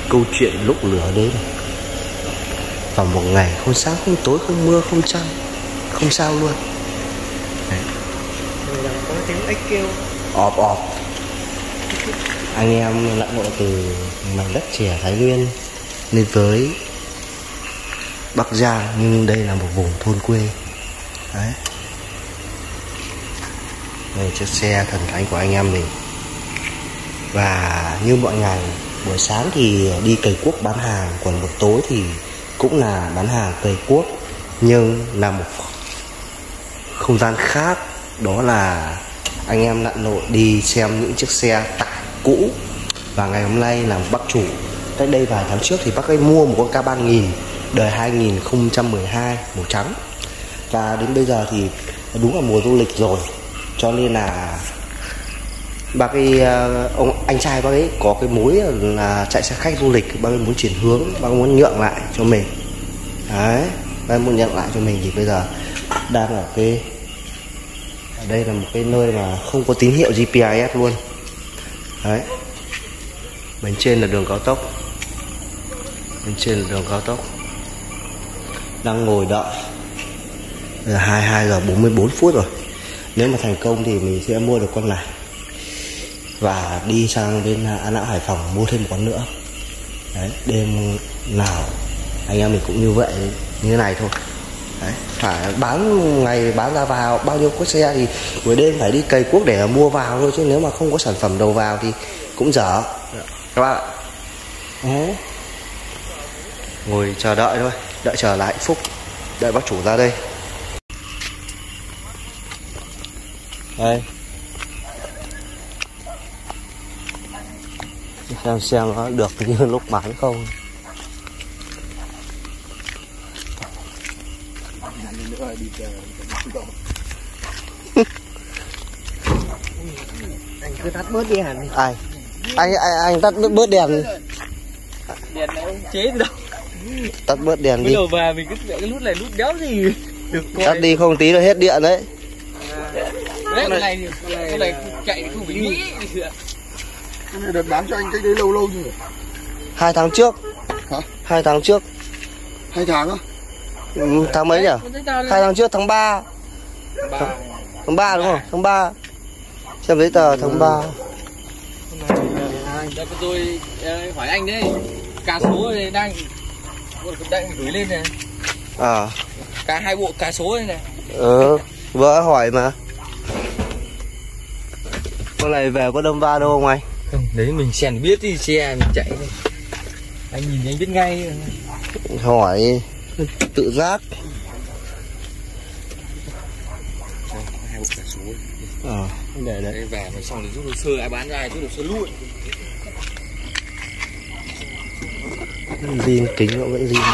câu chuyện lúc lửa đấy này. Vào một ngày không sáng không tối, không mưa không trăng, không sao luôn. Đấy. Có tiếng ếch kêu Ọp ọp. Anh em lặn lội từ mảnh đất chè Thái Nguyên lên tới Bắc Giang, nhưng đây là một vùng thôn quê. Đấy. Đây chiếc xe thần thánh của anh em mình. Và như mọi ngày, buổi sáng thì đi cày cuốc bán hàng, còn buổi tối thì cũng là bán hàng cày cuốc, nhưng là một không gian khác. Đó là anh em lặn lội đi xem những chiếc xe tải cũ. Và ngày hôm nay là bác chủ, cách đây vài tháng trước thì bác ấy mua một con K3000 đời 2012 màu trắng. Và đến bây giờ thì đúng là mùa du lịch rồi, cho nên là bác ấy, anh trai bác ấy có cái mối là chạy xe khách du lịch. Bác ấy muốn chuyển hướng, bác ấy muốn nhượng lại cho mình. Đấy, bác ấy muốn nhượng lại cho mình thì bây giờ đang ở đây là một cái nơi mà không có tín hiệu GPS luôn. Đấy, bên trên là đường cao tốc, bên trên là đường cao tốc. Đang ngồi đợi. Bây giờ 22 giờ 44 phút rồi. Nếu mà thành công thì mình sẽ mua được con này và đi sang bên An Lão Hải Phòng mua thêm một con nữa. Đấy, đêm nào anh em mình cũng như vậy, như thế này thôi. Đấy, phải bán ngày bán ra vào bao nhiêu chiếc xe thì buổi đêm phải đi cày cuốc để mua vào thôi, chứ nếu mà không có sản phẩm đầu vào thì cũng dở các bạn ạ. Đấy. Ngồi chờ đợi thôi, đợi chờ là hạnh phúc, đợi bác chủ ra đây. Đây, xem nó được như lúc bán không. anh cứ tắt bớt đi hẳn. Anh tắt bớt đèn. Đèn này ông chế từ đâu? Tắt bớt đèn đi. Bây giờ về mình cứ cái nút này nút đéo gì được. Tắt đi không tí là hết điện đấy. Đấy, cái này chạy không phải nghĩ. Cái này đợt bán cho anh cách đấy lâu chưa? 2 tháng trước. Hả? 2 tháng trước. 2 tháng á? Tháng mấy nhỉ? 2 tháng trước, tháng 3. Tháng 3 đúng không? Tháng 3. Xem giấy tờ tháng 3. Đây tôi hỏi anh đấy. Cá số này đang gửi lên này. Cá 2 bộ cá số này này. Vợ hỏi mà. Con này về có đâm va đâu không anh? Không, đấy mình xem biết thì xe mình chạy đây. Anh nhìn anh biết ngay. Hỏi tự giác. 2 bộ cá số. Để đấy. Đây về mà xong thì rút hồ sơ, ai bán ra ai rút hồ sơ luôn. Zin, kính nó vẫn zin.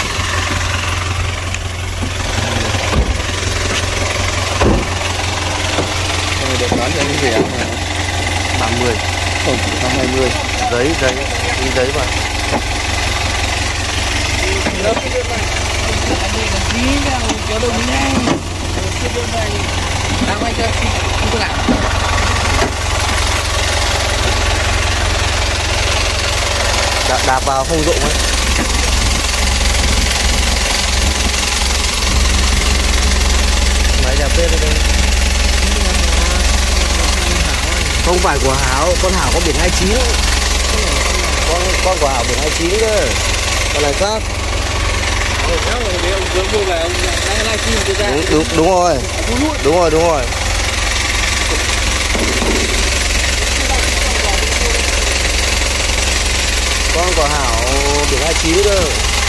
Được bán cho anh rẻ mà 30. Không, 120. Giấy giấy mà. Đạp vào không dụng ấy. Máy đẹp phết đây. Không phải của Hảo, con Hảo có biển 29. Con của Hảo biển 29 cơ. Con này khác. Đúng rồi. Đúng rồi. Con của Hảo biển 29 cơ.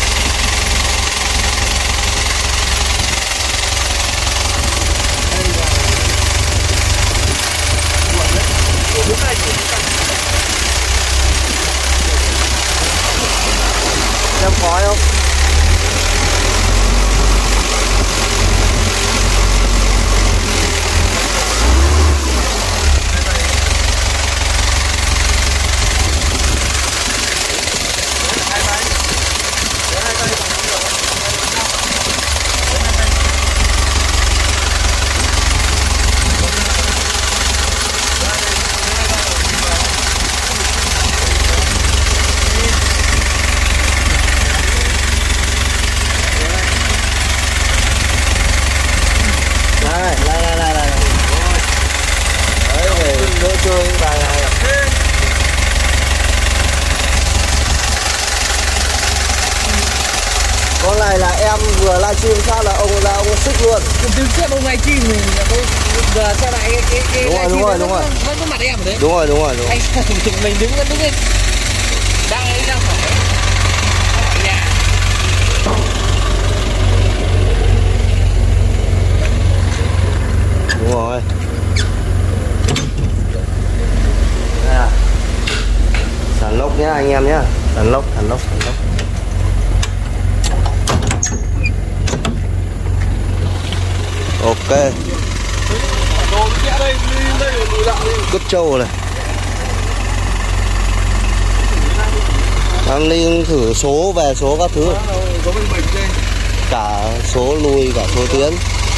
Xem khói không? em vừa livestream phát là ông ra ông xích luôn. Từ trước ông livestream thì giờ xem lại cái đúng rồi. vẫn có mặt em ở đấy. Đúng rồi. Anh mình đứng lên. Đang ấy ra khỏi nhà. Đúng rồi. Đây à. Sàn lốc nhá anh em nhá. Sàn lốc. Ok. Cướp trâu này. Em đi thử số về số các thứ. Cả số lùi cả số tiến.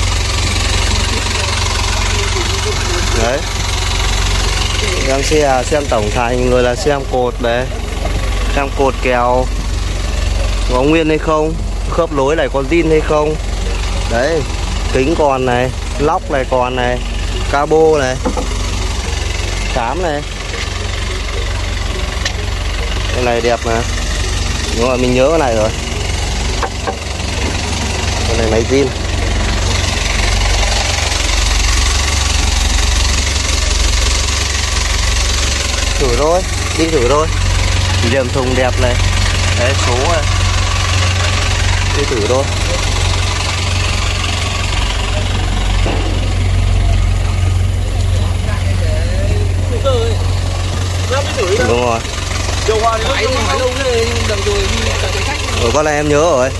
Đấy. Em xem tổng thành rồi là xem cột đấy. Xem cột kèo có nguyên hay không, khớp nối này có zin hay không. Đấy, kính còn này, lóc này còn này, cabo này, xám này. Cái này đẹp mà. Đúng rồi, mình nhớ cái này rồi. Cái này máy zin. Thử thôi, đi thử thôi. Liềm thùng đẹp này. Đấy, số này. Đi thử thôi. Đúng rồi. Rồi con này em nhớ rồi.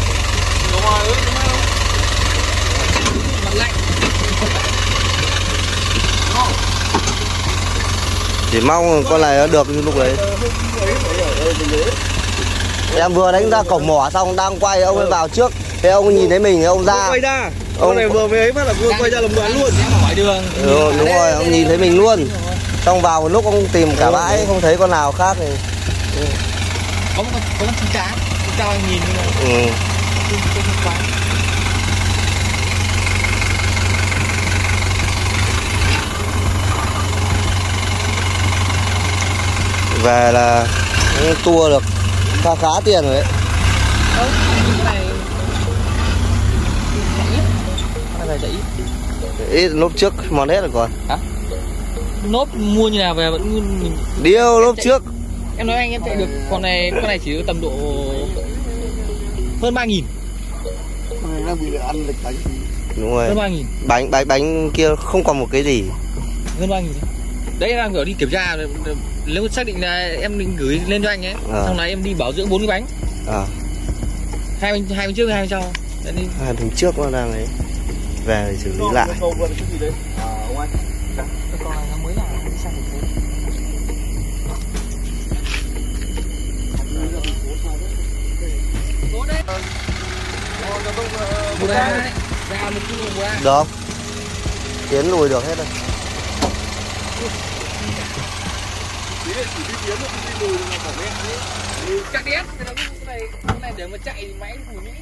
Chỉ mong con này nó được như lúc đấy. Em vừa đánh ra cổng mỏ xong đang quay, ông ấy vào trước. Thế ông nhìn thấy mình thì ông ra. Quay ra. Con này vừa mới ấy phát là vừa quay ra làm đoạn luôn. Đúng rồi, ông nhìn thấy mình luôn. Xong vào một lúc ông tìm cả bãi không thấy con nào khác thì có con chim tráng cho anh nhìn. về là tua được khá tiền rồi đấy. Cái này chạy ít lúc trước mòn hết rồi còn. Hả? Nốt mua như nào về vẫn điêu lúc trước. Em nói anh em chạy được con này chỉ tầm độ hơn 3.000. Con này đang bị ăn lịch bánh. Đúng rồi. Hơn 3.000. Bánh kia không còn một cái gì. Hơn 3.000. Đấy đang kiểu đi kiểm tra, nếu xác định là em định gửi lên cho anh ấy. Sau này em đi bảo dưỡng 4 cái bánh. Hai bên trước, hai bên sau. Hai bên trước nó đang ấy. Về để xử lý lại. Con này nó mới là sang thành phố. Được. Tiến lùi được hết rồi. Chắc đét, cái này để mà chạy máy thì Mỹ.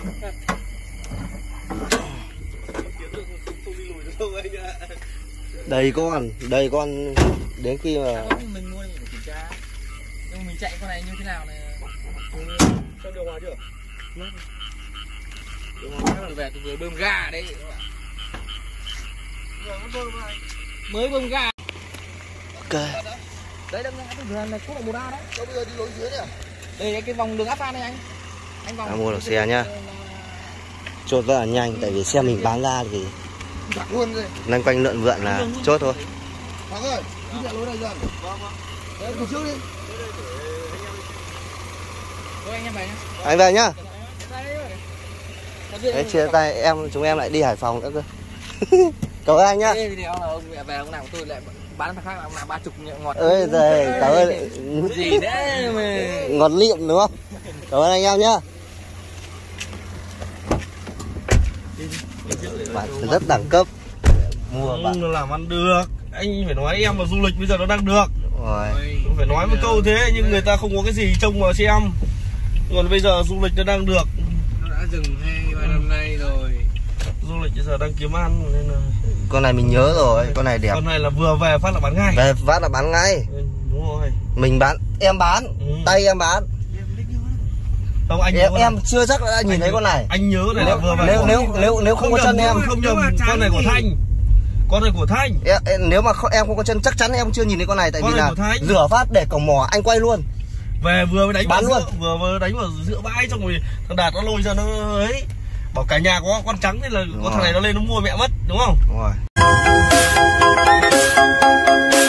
Đây con đến khi mà mình mua để kiểm tra. Nhưng mình chạy con này như thế nào này? Cho điều hòa chưa? Từ về từ vừa bơm ga đấy. Mới bơm ga. Ok. Đấy đâm ra cái đường này cũng là 1A đấy. Bây giờ đi lối dưới này. Đây cái vòng đường áp phan này anh. Anh vòng. Mua được xe nhá. Chốt rất là nhanh tại vì xe mình bán ra thì luôn rồi. loanh quanh lượn vượn là chốt thôi. Thằng ơi, đi lại lối này dần. Vâng. Đấy, đi trước đi. Thôi anh em về nhá. Anh về nhá. Đấy, chia tay chúng em lại đi Hải Phòng nữa cơ. Cảm ơn anh nhá. Thế thì ông về ông nào của tôi lại bán thằng khác ông nào 30 ngọt. Ơi giời, cảm ơn. Gì đấy mà. Ngọt liệm đúng không? Cảm ơn anh em nhá. Bạn rất đẳng cấp. Mua bạn. Nó làm ăn được. Anh phải nói em mà du lịch bây giờ nó đang được. Rồi. Không phải nói một câu thế nhưng người ta không có cái gì trông vào xem. Còn bây giờ du lịch nó đang được. Nó đã dừng 2-3 năm nay rồi. Du lịch bây giờ đang kiếm ăn nên là Con này mình nhớ rồi, con này đẹp. Con này là vừa về phát là bán ngay. Về phát là bán ngay. Đúng rồi. Mình bán, em bán, tay em bán. Không, anh em chưa chắc đã nhìn thấy con này. Anh nhớ này là vừa nếu không có chân em không nhầm, con này của Thanh. Con này của Thanh. Nếu mà em không có chân chắc chắn em chưa nhìn thấy con này, tại con vì này là rửa phát để cổng mỏ anh quay luôn. Về vừa đánh bán luôn, vừa đánh vào giữa bãi, xong rồi thằng Đạt nó lôi ra nó ấy, bảo cả nhà có con trắng nên là con thằng này nó lên nó mua mẹ mất, đúng không? Đúng rồi.